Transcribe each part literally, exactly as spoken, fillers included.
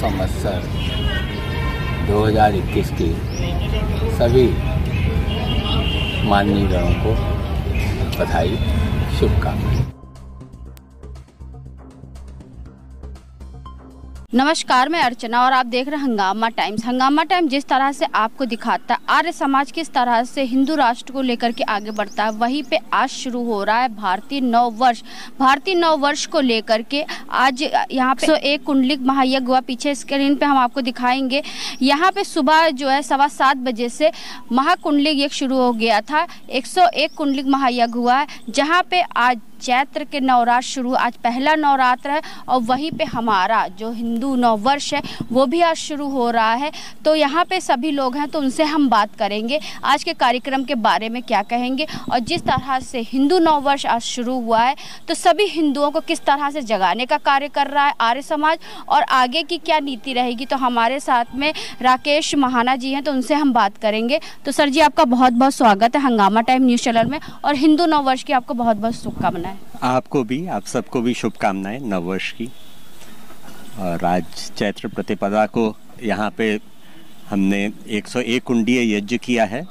संवत्सर दो हज़ार इक्कीस की सभी माननीय गणों को बधाई, शुभकामनाएं। नमस्कार, मैं अर्चना और आप देख रहे हैं हंगामा टाइम्स। हंगामा टाइम्स जिस तरह से आपको दिखाता है आर्य समाज किस तरह से हिंदू राष्ट्र को लेकर के आगे बढ़ता है, वहीं पे आज शुरू हो रहा है भारतीय नव वर्ष। भारतीय नव वर्ष को लेकर के आज यहाँ पे एक कुंडलिक महायज्ञ हुआ। पीछे स्क्रीन पे हम आपको दिखाएंगे। यहाँ पे सुबह जो है सवा सात बजे से महाकुंडलिक यज्ञ शुरू हो गया था। एक सौ एक कुंडलिक महायज्ञ हुआ है, जहाँ पे आज चैत्र के नवरात्र शुरू, आज पहला नवरात्र है और वहीं पे हमारा जो हिंदू नव वर्ष है वो भी आज शुरू हो रहा है। तो यहाँ पे सभी लोग हैं, तो उनसे हम बात करेंगे आज के कार्यक्रम के बारे में, क्या कहेंगे और जिस तरह से हिंदू नव वर्ष आज शुरू हुआ है तो सभी हिंदुओं को किस तरह से जगाने का कार्य कर रहा है आर्य समाज और आगे की क्या नीति रहेगी। तो हमारे साथ में राकेश महाना जी हैं, तो उनसे हम बात करेंगे। तो सर जी, आपका बहुत बहुत स्वागत है हंगामा टाइम न्यूज़ चैनल में और हिंदू नव वर्ष की आपको बहुत बहुत शुभकामनाएं। आपको भी, आप सबको भी शुभकामनाएं नववर्ष की। और आज चैत्र प्रतिपदा को यहाँ पे हमने एक सौ एक कुंडीय यज्ञ किया है।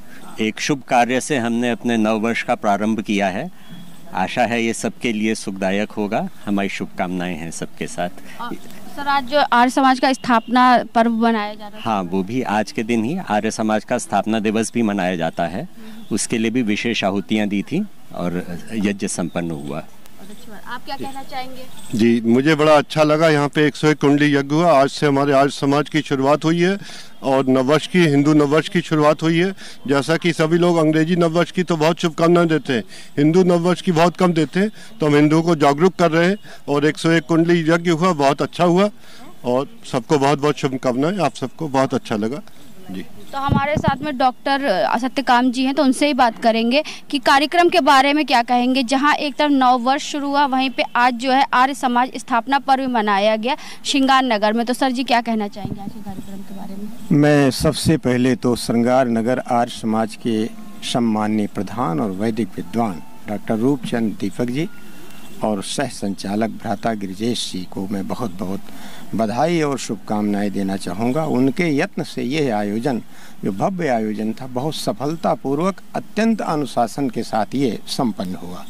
एक शुभ कार्य से हमने अपने नववर्ष का प्रारंभ किया है। आशा है ये सबके लिए सुखदायक होगा। हमारी शुभकामनाएं हैं सबके साथ। सर, आज जो आर्य समाज का स्थापना पर्व मनाया जा रहा है, हाँ, वो भी आज के दिन ही आर्य समाज का स्थापना दिवस भी मनाया जाता है। उसके लिए भी विशेष आहुतियाँ दी थी और यज्ञ संपन्न हुआ। आप क्या कहना चाहेंगे? जी, मुझे बड़ा अच्छा लगा। यहाँ पे एक सौ एक कुंडली यज्ञ हुआ। आज से हमारे आर्य समाज की शुरुआत हुई है और नववर्ष की, हिंदू नववर्ष की शुरुआत हुई है। जैसा कि सभी लोग अंग्रेजी नववर्ष की तो बहुत शुभकामनाएं देते हैं, हिंदू नववर्ष की बहुत कम देते हैं, तो हम हिंदुओं को जागरूक कर रहे हैं और एक सौ एक कुंडली यज्ञ हुआ, बहुत अच्छा हुआ और सबको बहुत बहुत शुभकामनाएं। आप सबको बहुत अच्छा लगा जी। तो हमारे साथ में डॉक्टर सत्यकाम जी हैं, तो उनसे ही बात करेंगे कि कार्यक्रम के बारे में क्या कहेंगे। जहां एक तरफ नव वर्ष शुरू हुआ, वहीं पे आज जो है आर्य समाज स्थापना पर्व मनाया गया श्रृंगार नगर में। तो सर जी, क्या कहना चाहेंगे आज के कार्यक्रम के बारे में? मैं सबसे पहले तो श्रृंगार नगर आर्य समाज के सम्माननीय प्रधान और वैदिक विद्वान डॉक्टर रूपचंद दीपक जी और सह संचालक भ्राता गिरिजेश जी को मैं बहुत बहुत बधाई और शुभकामनाएं देना चाहूँगा। उनके यत्न से यह आयोजन, जो भव्य आयोजन था, बहुत सफलतापूर्वक अत्यंत अनुशासन के साथ ये संपन्न हुआ।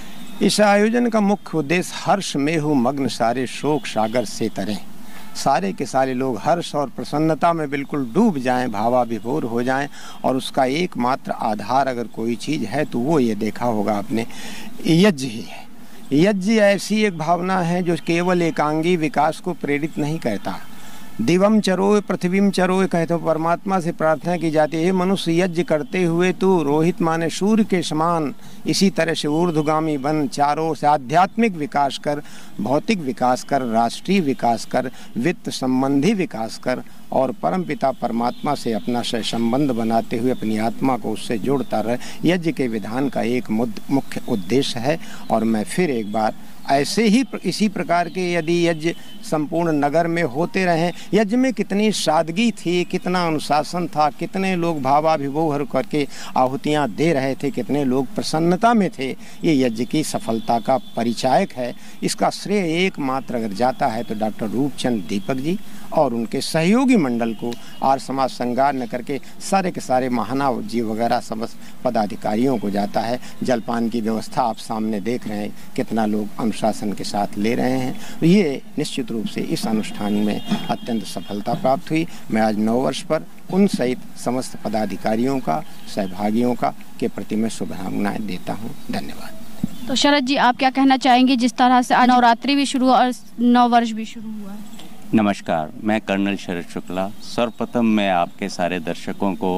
इस आयोजन का मुख्य उद्देश्य हर्ष में हो मग्न सारे शोक सागर से तरें, सारे के सारे लोग हर्ष और प्रसन्नता में बिल्कुल डूब जाएं, भावाविभोर हो जाएं और उसका एकमात्र आधार अगर कोई चीज़ है तो वो ये देखा होगा आपने, यज्ञ ही है। यज्ञ ऐसी एक भावना है जो केवल एकांगी विकास को प्रेरित नहीं करता। दिवम चरोय पृथ्वीम चरोय कहते, परमात्मा से प्रार्थना की जाती है, मनुष्य यज्ञ करते हुए तू रोहित माने सूर्य के समान इसी तरह से ऊर्ध्वगामी बन, चारों से आध्यात्मिक विकास कर, भौतिक विकास कर, राष्ट्रीय विकास कर, वित्त संबंधी विकास कर और परमपिता परमात्मा से अपना सह संबंध बनाते हुए अपनी आत्मा को उससे जोड़ता रहे। यज्ञ के विधान का एक मुख्य उद्देश्य है। और मैं फिर एक बार ऐसे ही इसी प्रकार के यदि यज्ञ संपूर्ण नगर में होते रहें, यज्ञ में कितनी सादगी थी, कितना अनुशासन था, कितने लोग भावाभिभोर करके आहुतियाँ दे रहे थे, कितने लोग प्रसन्नता में थे, ये यज्ञ की सफलता का परिचायक है। इसका श्रेय एकमात्र अगर जाता है तो डॉक्टर रूपचंद दीपक जी और उनके सहयोगी मंडल को, आर्य समाज श्रृंगार नगर के सारे के सारे महानाव जी वगैरह समस्त पदाधिकारियों को जाता है। जलपान की व्यवस्था आप सामने देख रहे हैं, कितना लोग अनुशासन के साथ ले रहे हैं। ये निश्चित रूप से इस अनुष्ठान में अत्यंत सफलता प्राप्त हुई। मैं आज नव वर्ष पर उन सहित समस्त पदाधिकारियों का, सहभागियों का के प्रति मैं शुभकामनाएं देता हूँ। धन्यवाद। तो शरद जी, आप क्या कहना चाहेंगे जिस तरह से आज नवरात्रि भी शुरू और नव वर्ष भी शुरू हुआ है? नमस्कार, मैं कर्नल शरद शुक्ला। सर्वप्रथम मैं आपके सारे दर्शकों को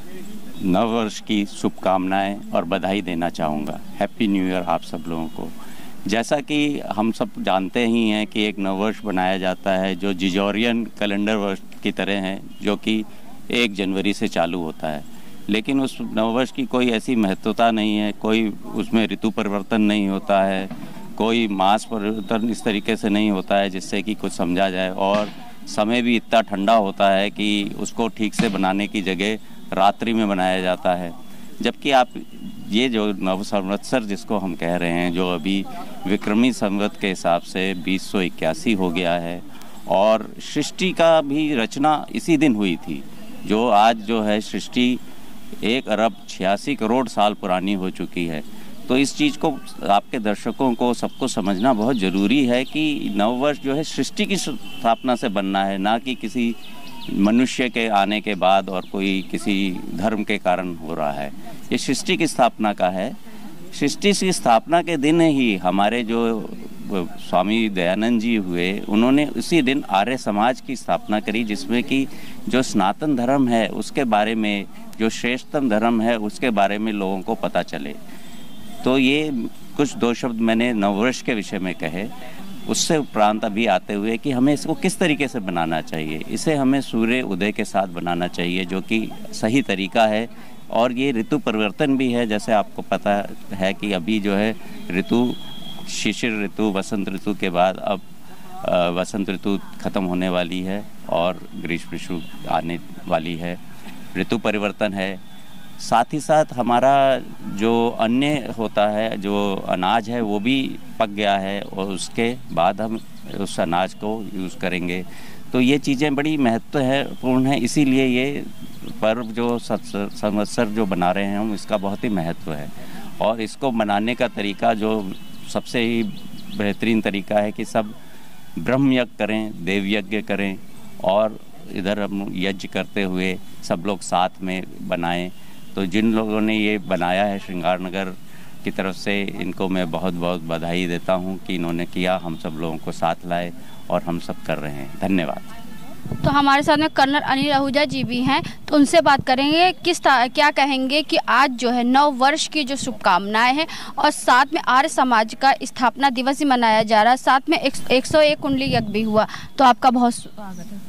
नववर्ष की शुभकामनाएं और बधाई देना चाहूँगा। हैप्पी न्यू ईयर आप सब लोगों को। जैसा कि हम सब जानते ही हैं कि एक नववर्ष बनाया जाता है जो जिजोरियन कैलेंडर वर्ष की तरह है, जो कि एक जनवरी से चालू होता है। लेकिन उस नववर्ष की कोई ऐसी महत्वता नहीं है, कोई उसमें ऋतु परिवर्तन नहीं होता है, कोई मास परिवर्तन इस तरीके से नहीं होता है जिससे कि कुछ समझा जाए, और समय भी इतना ठंडा होता है कि उसको ठीक से बनाने की जगह रात्रि में बनाया जाता है। जबकि आप ये जो नव संवत्सर जिसको हम कह रहे हैं, जो अभी विक्रमी संवत के हिसाब से बीस सौ इक्यासी हो गया है, और सृष्टि का भी रचना इसी दिन हुई थी। जो आज जो है सृष्टि एक अरब छियासी करोड़ साल पुरानी हो चुकी है। तो इस चीज़ को आपके दर्शकों को सबको समझना बहुत ज़रूरी है कि नववर्ष जो है सृष्टि की स्थापना से बनना है, ना कि किसी मनुष्य के आने के बाद और कोई किसी धर्म के कारण हो रहा है। ये सृष्टि की स्थापना का है। सृष्टि की स्थापना के दिन ही हमारे जो स्वामी दयानंद जी हुए, उन्होंने उसी दिन आर्य समाज की स्थापना करी, जिसमें कि जो सनातन धर्म है उसके बारे में, जो श्रेष्ठतम धर्म है उसके बारे में लोगों को पता चले। तो ये कुछ दो शब्द मैंने नववर्ष के विषय में कहे। उससे उपरांत अभी आते हुए कि हमें इसको किस तरीके से बनाना चाहिए। इसे हमें सूर्य उदय के साथ बनाना चाहिए, जो कि सही तरीका है। और ये ऋतु परिवर्तन भी है, जैसे आपको पता है कि अभी जो है ऋतु शिशिर ऋतु, वसंत ऋतु के बाद अब वसंत ऋतु ख़त्म होने वाली है और ग्रीष्म ऋतु आने वाली है। ऋतु परिवर्तन है। साथ ही साथ हमारा जो अन्न होता है, जो अनाज है, वो भी पक गया है और उसके बाद हम उस अनाज को यूज़ करेंगे। तो ये चीज़ें बड़ी महत्व है पूर्ण है। इसीलिए ये पर्व जो संवत्सर जो बना रहे हैं हम, इसका बहुत ही महत्व है। और इसको मनाने का तरीका जो सबसे ही बेहतरीन तरीका है कि सब ब्रह्म यज्ञ करें, देव यज्ञ करें और इधर हम यज्ञ करते हुए सब लोग साथ में बनाएं। तो जिन लोगों ने ये बनाया है श्रृंगार नगर की तरफ से, इनको मैं बहुत बहुत बधाई देता हूँ कि इन्होंने किया, हम सब लोगों को साथ लाए और हम सब कर रहे हैं। धन्यवाद। तो हमारे साथ में कर्नल अनिल आहूजा जी भी हैं, तो उनसे बात करेंगे। किस क्या कहेंगे कि आज जो है नव वर्ष की जो शुभकामनाएं हैं और साथ में आर्य समाज का स्थापना दिवस ही मनाया जा रहा है, साथ में एक सौ एक कुंडली यज्ञ भी हुआ, तो आपका बहुत स्वागत है।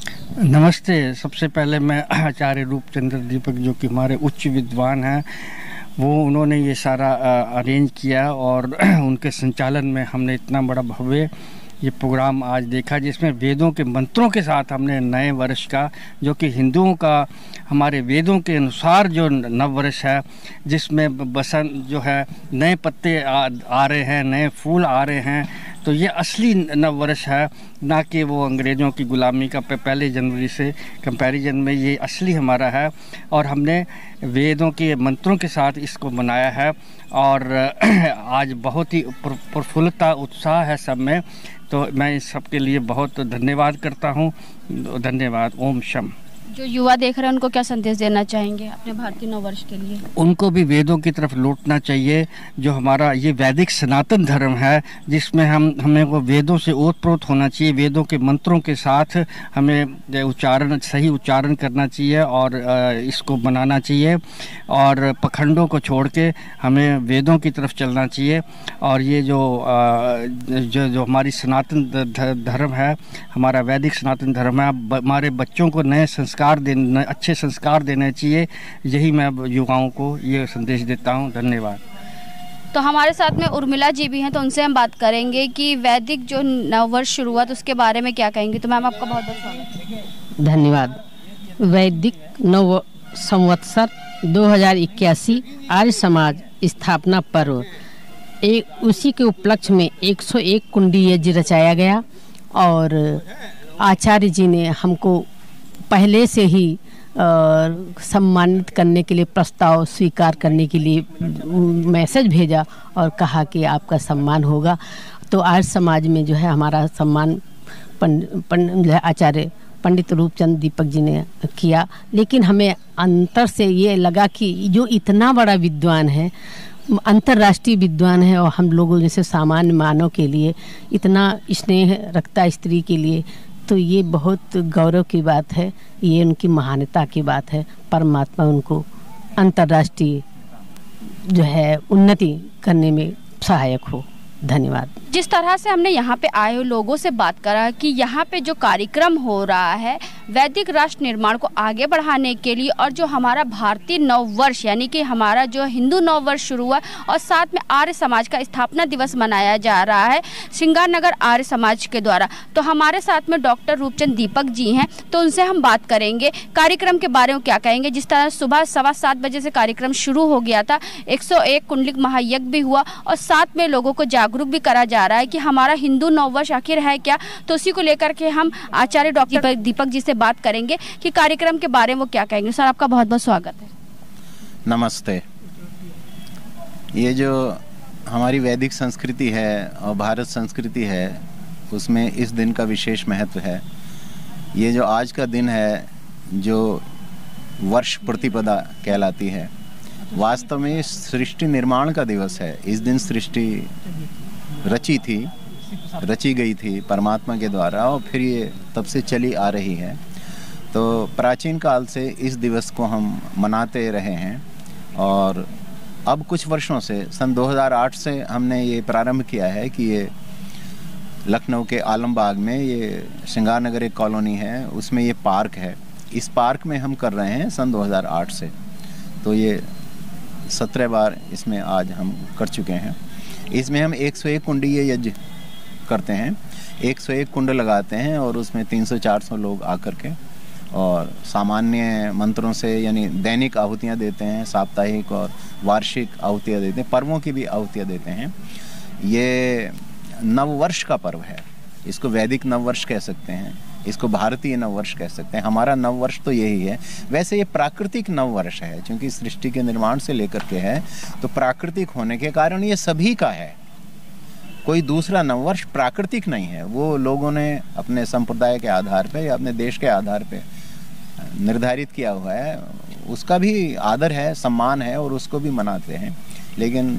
नमस्ते। सबसे पहले मैं आचार्य रूपचंद्र दीपक, जो कि हमारे उच्च विद्वान हैं, वो उन्होंने ये सारा अरेंज किया और उनके संचालन में हमने इतना बड़ा भव्य ये प्रोग्राम आज देखा, जिसमें वेदों के मंत्रों के साथ हमने नए वर्ष का, जो कि हिंदुओं का हमारे वेदों के अनुसार जो नव वर्ष है, जिसमें बसंत जो है नए पत्ते आ, आ रहे हैं, नए फूल आ रहे हैं, तो ये असली नव वर्ष है, ना कि वो अंग्रेज़ों की गुलामी का पहले जनवरी से कंपैरिजन में ये असली हमारा है। और हमने वेदों के मंत्रों के साथ इसको मनाया है और आज बहुत ही प्रफुल्लता उत्साह है सब में। तो मैं इस सब के लिए बहुत धन्यवाद करता हूँ। धन्यवाद। ओम शम। जो युवा देख रहे हैं उनको क्या संदेश देना चाहेंगे अपने भारतीय नववर्ष के लिए? उनको भी वेदों की तरफ लौटना चाहिए। जो हमारा ये वैदिक सनातन धर्म है, जिसमें हम हमें वो वेदों से ओतप्रोत होना चाहिए। वेदों के मंत्रों के साथ हमें उच्चारण, सही उच्चारण करना चाहिए और इसको बनाना चाहिए और पखंडों को छोड़ के हमें वेदों की तरफ चलना चाहिए। और ये जो जो जो हमारी सनातन धर्म है, हमारा वैदिक सनातन धर्म है, हमारे बच्चों को नए संस्कार देने, अच्छे संस्कार देने चाहिए। यही मैं युवाओं को ये संदेश देता हूँ। धन्यवाद। तो हमारे साथ में उर्मिला जी भी हैं, तो उनसे हम बात करेंगे कि वैदिक जो नववर्ष शुरू हुआ तो उसके बारे में क्या कहेंगे। तो मैम आपका बहुत बहुत स्वागत है। धन्यवाद। वैदिक नव संवत्सर दो हज़ार इक्यासी आर्य समाज स्थापना पर्व, एक उसी के उपलक्ष्य में एक सौ एक कुंडी यज्ञ रचाया गया और आचार्य जी ने हमको पहले से ही सम्मानित करने के लिए प्रस्ताव स्वीकार करने के लिए मैसेज भेजा और कहा कि आपका सम्मान होगा। तो आर्य समाज में जो है हमारा सम्मान पंडित आचार्य पंडित रूपचंद दीपक जी ने किया। लेकिन हमें अंतर से ये लगा कि जो इतना बड़ा विद्वान है, अंतर्राष्ट्रीय विद्वान है, और हम लोगों जैसे सामान्य मानव के लिए इतना स्नेह रखता स्त्री के लिए, तो ये बहुत गौरव की बात है। ये उनकी महानता की बात है। परमात्मा उनको अंतर्राष्ट्रीय जो है उन्नति करने में सहायक हो। धन्यवाद। जिस तरह से हमने यहाँ पे आए लोगों से बात करा कि यहाँ पे जो कार्यक्रम हो रहा है वैदिक राष्ट्र निर्माण को आगे बढ़ाने के लिए और जो हमारा भारतीय नव वर्ष यानी कि हमारा जो हिंदू नव वर्ष शुरू हुआ और साथ में आर्य समाज का स्थापना दिवस मनाया जा रहा है श्रृंगारनगर आर्य समाज के द्वारा। तो हमारे साथ में डॉक्टर रूपचंद दीपक जी हैं, तो उनसे हम बात करेंगे कार्यक्रम के बारे में क्या कहेंगे। जिस तरह सुबह सवा सात बजे से कार्यक्रम शुरू हो गया था, एक सौ एक कुंडलिक महायज्ञ भी हुआ और साथ में लोगों को जागरूक भी करा जा रहा है कि हमारा हिंदू नववर्ष आखिर है क्या। तो उसी को लेकर के हम आचार्य डॉक्टर दीपक जी से बात करेंगे कि कार्यक्रम के बारे में वो क्या कहेंगे। सर, आपका बहुत बहुत स्वागत है। नमस्ते। ये जो हमारी वैदिक संस्कृति है और भारत संस्कृति है, उसमें इस दिन का विशेष महत्व है। ये जो आज का दिन है, जो वर्ष प्रतिपदा कहलाती है, वास्तव में सृष्टि निर्माण का दिवस है। इस दिन सृष्टि रची थी रची गई थी परमात्मा के द्वारा और फिर ये तब से चली आ रही है। तो प्राचीन काल से इस दिवस को हम मनाते रहे हैं और अब कुछ वर्षों से सन दो हज़ार आठ से हमने ये प्रारंभ किया है कि ये लखनऊ के आलमबाग में ये श्रृंगारनगर एक कॉलोनी है, उसमें ये पार्क है। इस पार्क में हम कर रहे हैं सन दो हज़ार आठ से। तो ये सत्रह बार इसमें आज हम कर चुके हैं। इसमें हम एक सौ एक कुंडीय यज्ञ करते हैं, एक सौ एक कुंड लगाते हैं और उसमें तीन सौ चार सौ लोग आकर के और सामान्य मंत्रों से यानी दैनिक आहुतियाँ देते हैं, साप्ताहिक और वार्षिक आहुतियाँ देते हैं, पर्वों की भी आहुतियाँ देते हैं। ये नववर्ष का पर्व है, इसको वैदिक नववर्ष कह सकते हैं, इसको भारतीय नववर्ष कह सकते हैं। हमारा नववर्ष तो यही है। वैसे ये प्राकृतिक नववर्ष है, क्योंकि सृष्टि के निर्माण से लेकर के है, तो प्राकृतिक होने के कारण ये सभी का है। कोई दूसरा नववर्ष प्राकृतिक नहीं है, वो लोगों ने अपने संप्रदाय के आधार पे या अपने देश के आधार पे निर्धारित किया हुआ है। उसका भी आदर है, सम्मान है और उसको भी मनाते हैं। लेकिन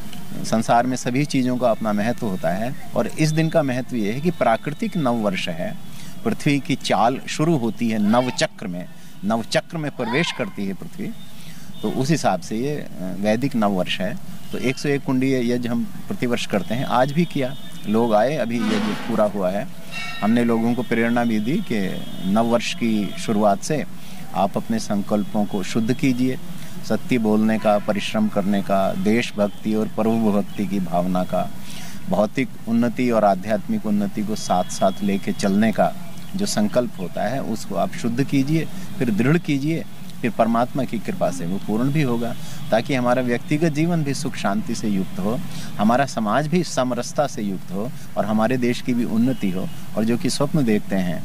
संसार में सभी चीज़ों का अपना महत्व होता है और इस दिन का महत्व ये है कि प्राकृतिक नववर्ष है। पृथ्वी की चाल शुरू होती है नवचक्र में, नवचक्र में प्रवेश करती है पृथ्वी, तो उस हिसाब से ये वैदिक नववर्ष है। तो एक सौ एक कुंडीय यज्ञ हम प्रतिवर्ष करते हैं, आज भी किया, लोग आए, अभी यज्ञ पूरा हुआ है। हमने लोगों को प्रेरणा भी दी कि नववर्ष की शुरुआत से आप अपने संकल्पों को शुद्ध कीजिए, सत्य बोलने का, परिश्रम करने का, देशभक्ति और प्रभु भक्ति की भावना का, भौतिक उन्नति और आध्यात्मिक उन्नति को साथ साथ लेके चलने का जो संकल्प होता है उसको आप शुद्ध कीजिए, फिर दृढ़ कीजिए, फिर परमात्मा की कृपा से वो पूर्ण भी होगा, ताकि हमारा व्यक्तिगत जीवन भी सुख शांति से युक्त हो, हमारा समाज भी समरसता से युक्त हो और हमारे देश की भी उन्नति हो। और जो कि स्वप्न देखते हैं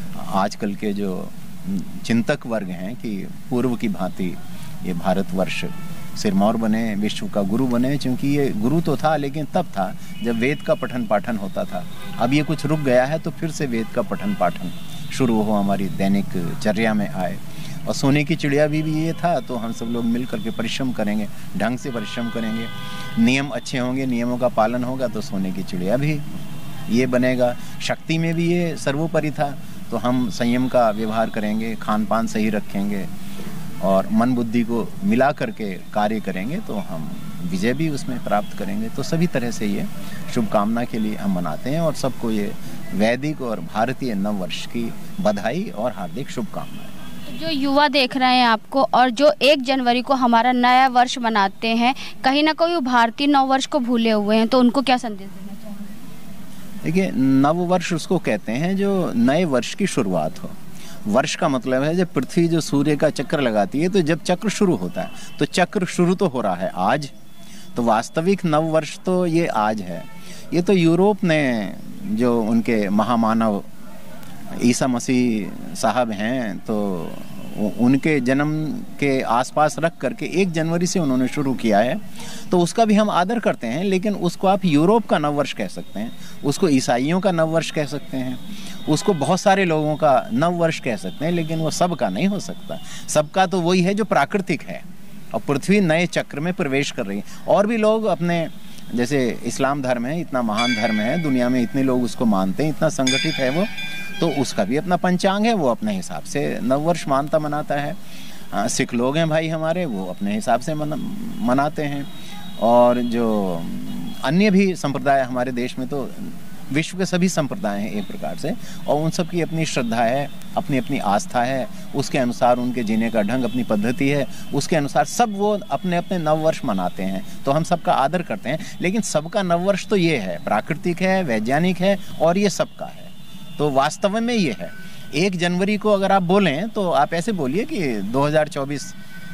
आजकल के जो चिंतक वर्ग हैं कि पूर्व की भांति ये भारतवर्ष सिरमौर बने, विश्व का गुरु बने, क्योंकि ये गुरु तो था लेकिन तब था जब वेद का पठन पाठन होता था। अब ये कुछ रुक गया है तो फिर से वेद का पठन पाठन शुरू हो, हमारी दैनिक चर्या में आए। और सोने की चिड़िया भी, भी ये था, तो हम सब लोग मिल करके परिश्रम करेंगे, ढंग से परिश्रम करेंगे, नियम अच्छे होंगे, नियमों का पालन होगा तो सोने की चिड़िया भी ये बनेगा। शक्ति में भी ये सर्वोपरि था, तो हम संयम का व्यवहार करेंगे, खान पान सही रखेंगे और मन बुद्धि को मिला करके कार्य करेंगे तो हम विजय भी उसमें प्राप्त करेंगे। तो सभी तरह से ये शुभकामना के लिए हम मनाते हैं और सबको ये वैदिक और भारतीय नववर्ष की बधाई और हार्दिक शुभकामनाएं। जो युवा देख रहे हैं आपको और जो एक जनवरी को हमारा नया वर्ष मनाते हैं, कहीं ना कहीं भारतीय नववर्ष को भूले हुए हैं, तो उनको क्या संदेश देना चाहेंगे? देखिए, नववर्ष उसको कहते हैं जो नए वर्ष की शुरुआत हो। वर्ष का मतलब है जब पृथ्वी जो सूर्य का चक्कर लगाती है, तो जब चक्र शुरू होता है, तो चक्र शुरू तो हो रहा है आज, तो वास्तविक नववर्ष तो ये आज है। ये तो यूरोप ने, जो उनके महामानव ईसा मसीह साहब हैं, तो उनके जन्म के आसपास रख करके एक जनवरी से उन्होंने शुरू किया है, तो उसका भी हम आदर करते हैं। लेकिन उसको आप यूरोप का नववर्ष कह सकते हैं, उसको ईसाइयों का नववर्ष कह सकते हैं, उसको बहुत सारे लोगों का नववर्ष कह सकते हैं, लेकिन वो सबका नहीं हो सकता। सबका तो वही है जो प्राकृतिक है और पृथ्वी नए चक्र में प्रवेश कर रही है। और भी लोग अपने, जैसे इस्लाम धर्म है, इतना महान धर्म है, दुनिया में इतने लोग उसको मानते हैं, इतना संगठित है वो, तो उसका भी अपना पंचांग है, वो अपने हिसाब से नववर्ष मानता मनाता है। आ, सिख लोग हैं भाई हमारे, वो अपने हिसाब से मना, मनाते हैं। और जो अन्य भी संप्रदाय हमारे देश में तो विश्व के सभी संप्रदाय हैं एक प्रकार से, और उन सब की अपनी श्रद्धा है, अपनी अपनी आस्था है, उसके अनुसार उनके जीने का ढंग, अपनी पद्धति है, उसके अनुसार सब वो अपने अपने नववर्ष मनाते हैं। तो हम सबका आदर करते हैं, लेकिन सबका नववर्ष तो ये है, प्राकृतिक है, वैज्ञानिक है और ये सबका है। तो वास्तव में ये है, एक जनवरी को अगर आप बोलें तो आप ऐसे बोलिए कि दो हज़ार चौबीस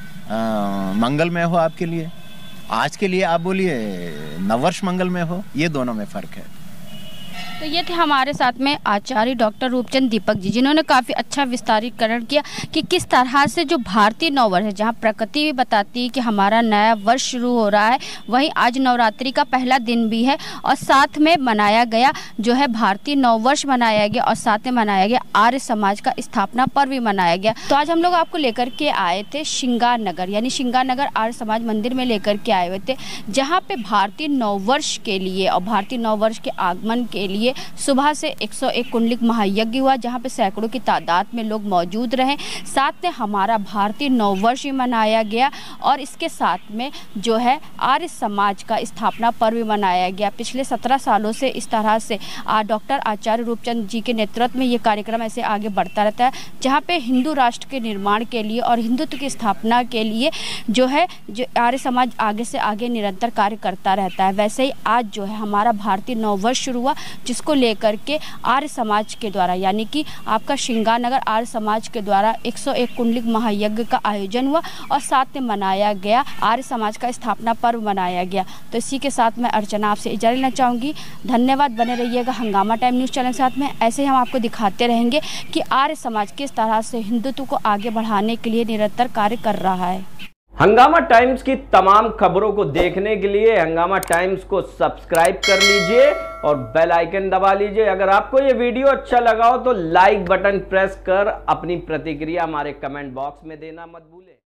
मंगलमय हो आपके लिए, आज के लिए आप बोलिए नववर्ष मंगलमय हो, ये दोनों में फ़र्क है। तो ये थे हमारे साथ में आचार्य डॉक्टर रूपचंद दीपक जी, जिन्होंने काफ़ी अच्छा विस्तारीकरण किया कि किस तरह से जो भारतीय नववर्ष है, जहाँ प्रकृति भी बताती है कि हमारा नया वर्ष शुरू हो रहा है, वहीं आज नवरात्रि का पहला दिन भी है और साथ में मनाया गया जो है भारतीय नववर्ष मनाया गया और साथ में मनाया गया आर्य समाज का स्थापना पर्व भी मनाया गया। तो आज हम लोग आपको लेकर के आए थे श्रृंगार नगर, यानी श्रृंगार नगर आर्य समाज मंदिर में लेकर के आए हुए थे, जहाँ पे भारतीय नववर्ष के लिए और भारतीय नववर्ष के आगमन के लिए सुबह से एक सौ एक कुंडलिक महायज्ञ हुआ, जहां पे सैकड़ों की तादाद में लोग मौजूद रहे। साथ में हमारा भारतीय नववर्ष भी मनाया गया और इसके साथ में जो है आर्य समाज का स्थापना पर्व भी मनाया गया। पिछले सत्रह सालों से इस तरह से डॉक्टर आचार्य रूपचंद जी के नेतृत्व में ये कार्यक्रम ऐसे आगे बढ़ता रहता है, जहाँ पे हिंदू राष्ट्र के निर्माण के लिए और हिंदुत्व की स्थापना के लिए जो है जो आर्य समाज आगे से आगे निरंतर कार्य करता रहता है। वैसे ही आज जो है हमारा भारतीय नववर्ष शुरू हुआ, जिसको लेकर के आर्य समाज के द्वारा, यानी कि आपका श्रृंगार नगर आर्य समाज के द्वारा एक सौ एक कुंडलिक महायज्ञ का आयोजन हुआ और साथ में मनाया गया आर्य समाज का स्थापना पर्व मनाया गया। तो इसी के साथ मैं अर्चना आपसे इजाज़त लेना चाहूँगी। धन्यवाद, बने रहिएगा हंगामा टाइम न्यूज़ चैनल के साथ में। ऐसे ही हम आपको दिखाते रहेंगे कि आर्य समाज किस तरह से हिंदुत्व को आगे बढ़ाने के लिए निरंतर कार्य कर रहा है। हंगामा टाइम्स की तमाम खबरों को देखने के लिए हंगामा टाइम्स को सब्सक्राइब कर लीजिए और बेल आइकन दबा लीजिए। अगर आपको ये वीडियो अच्छा लगा हो तो लाइक बटन प्रेस कर अपनी प्रतिक्रिया हमारे कमेंट बॉक्स में देना मत भूलें।